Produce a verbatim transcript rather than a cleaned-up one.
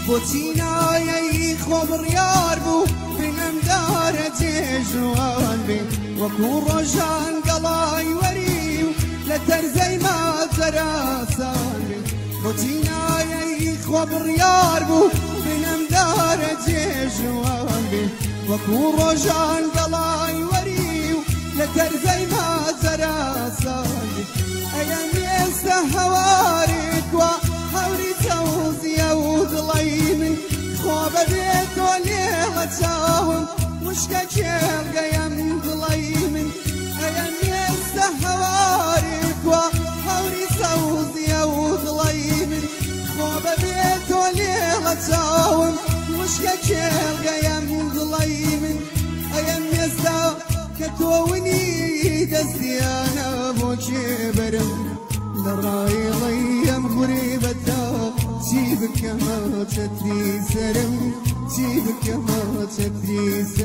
بوتيناي خبر ياربو بنم دار جيجوان بي وكو رجان قلاي وريو لترزي ما زراسان بي بوتيناي خبر ياربو بنم دار جيجوان بي وكو رجان قلاي وريو لترزي ما زراسان بي ايام يستهوارك وحوري توزي وظليمن خواب بيت وليها تاهم وشكاكيل قيم ظليمن ايام يستهوارك وحوري توزي وظليمن خواب بيت وليها تاهم وشكاكيل قيم ظليمن ايام يستا كتووني دستيانا بوكبرم لراي ضيم غريبتا سيبك ما تدري سرم سيبك ما تدري سرم